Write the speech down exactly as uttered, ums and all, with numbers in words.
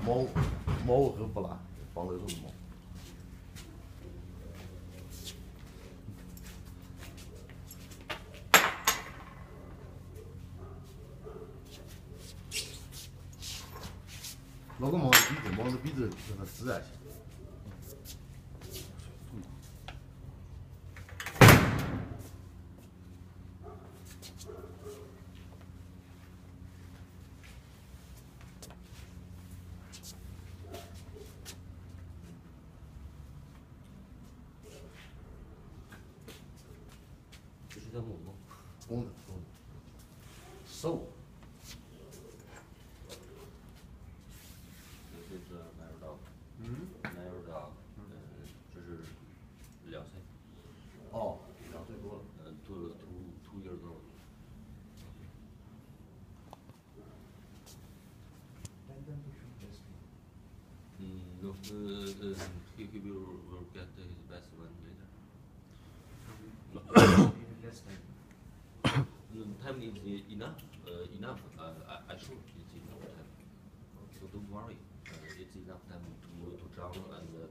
毛毛很不烂，放的都是毛。那个毛的鼻子，毛的鼻子是很自然性。 这是在摸吗？ 公的，公的，瘦。 这是奶油刀， 嗯， 奶油刀，嗯，这是两岁， 哦，两岁多了。 嗯，two two two years old。嗯，no，呃呃，he he will will get his best one later. Mm, time is e- enough, uh, enough. Uh, I I sure it's enough time. So don't worry. Uh, it's enough time to to Zhang and uh,